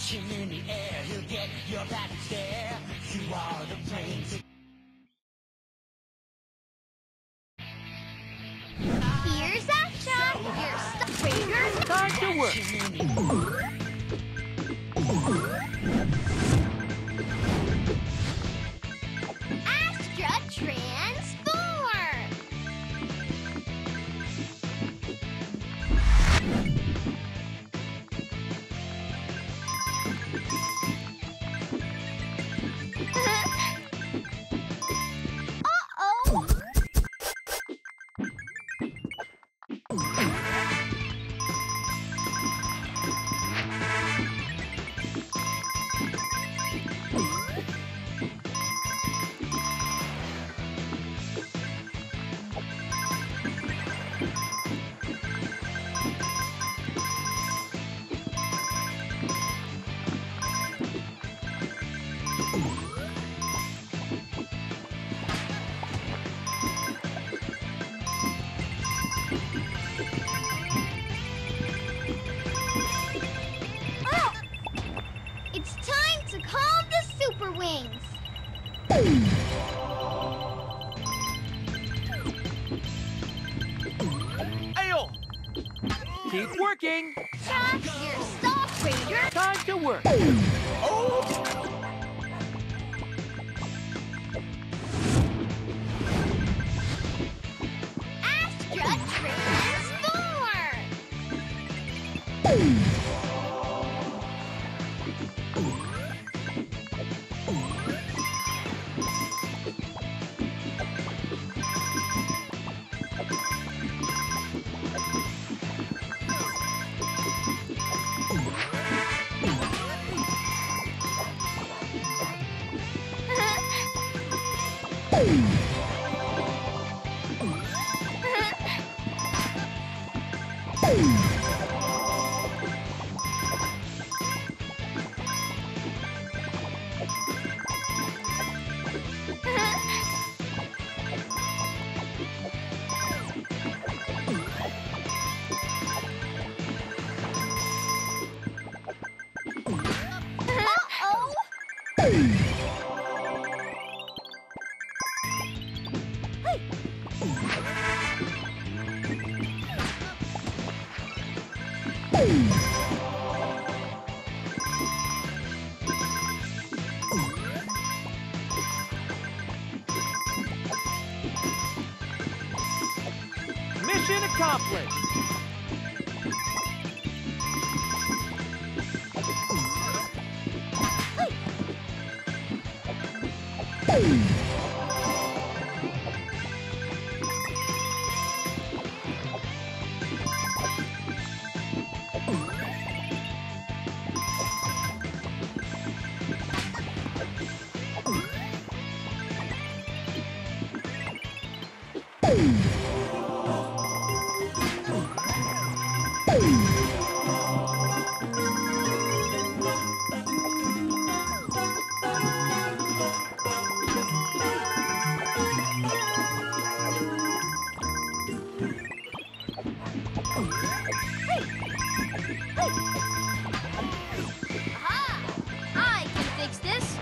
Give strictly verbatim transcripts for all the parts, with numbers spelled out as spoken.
Catch him in the air, he'll get your back there. You are the planes. Here's action! Your stuff ranger. Time to work. Astra transform! Uh-oh! It's time to calm the Super Wings! Ayo! Keep working. Chuck, your stop ranger! Time to work. Astra transform! Mission accomplished. Aha! I can fix this!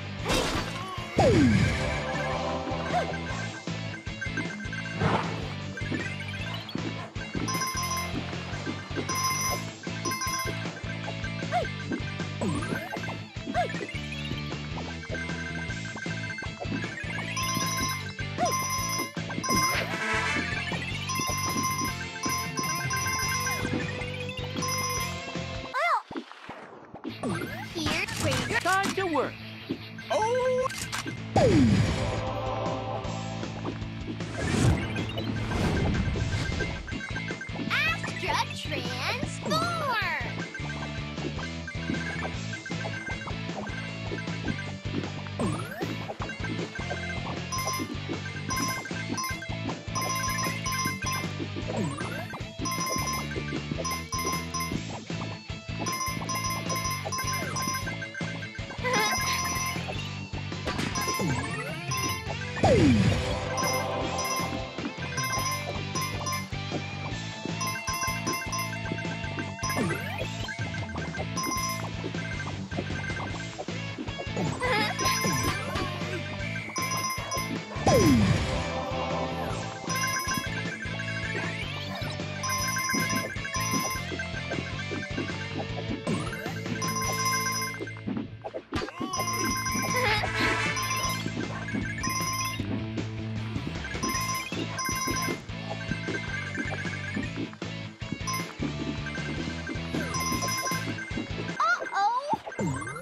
Here, ranger! Time to work. Astra transform!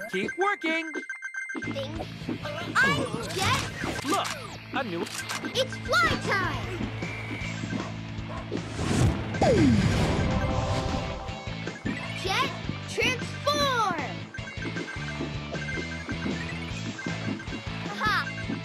Keep working. Ding. I'm Jet. Look, a new... It's fly time. Jet, transform. Aha.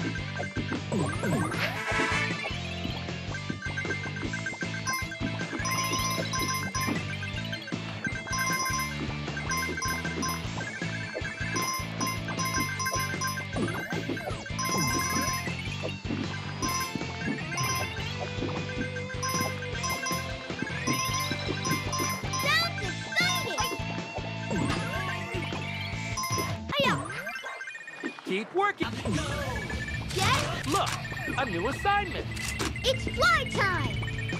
Keep working. Jet, Look, a new assignment. it's fly time.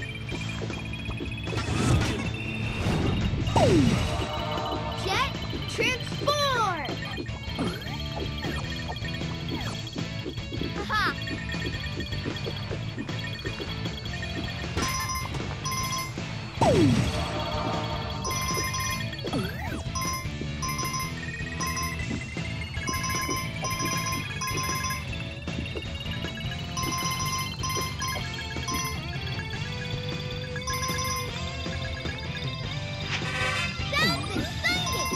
Jet, transform. Aha. That's exciting.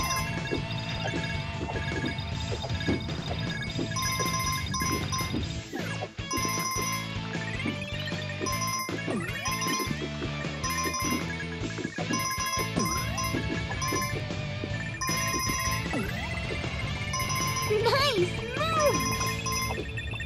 Nice move.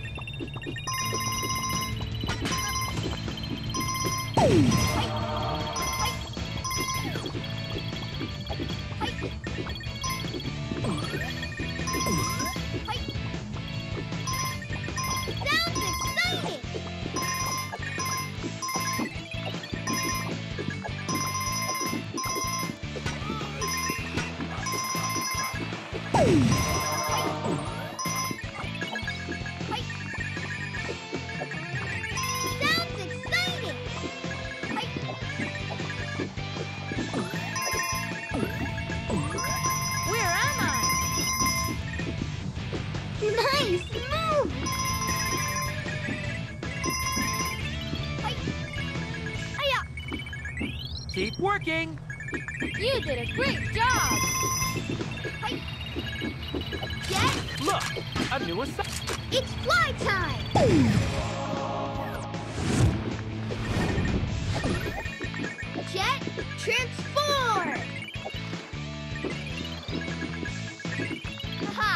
Sounds exciting. Sounds exciting. Where am I? Nice move. Hiya. Keep working. You did a great job. Jet, Look, a new assignment. it's fly time. Jet, transform. Aha.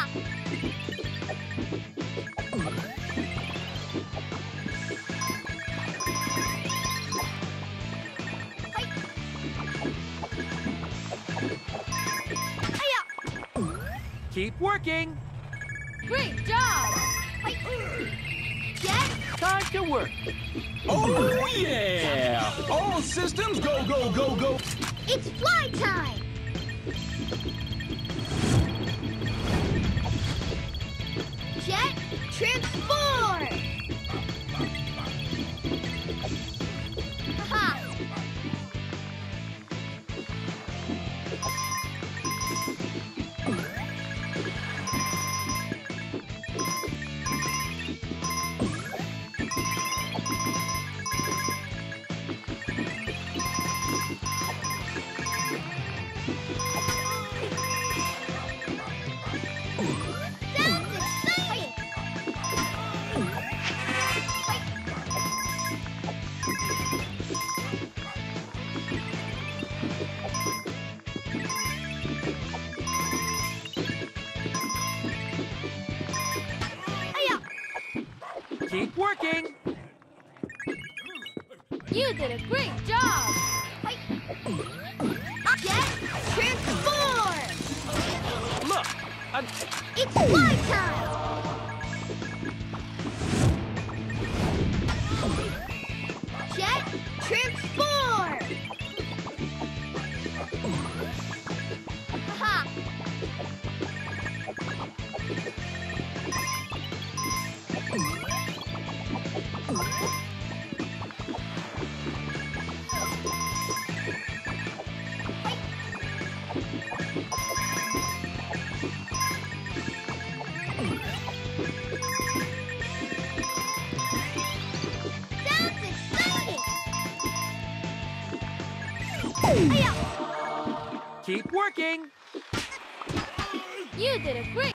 Hiya. Keep working. Great job. Jet, Time to work. Oh, yeah! All systems go, go, go, go! it's fly time. Jet, transform. Aha. Sounds exciting. Hiya. Keep working. You did a great job. Jet, transform. Look, a... It's fly time. Jet, transform. Aha. Keep working. You did a great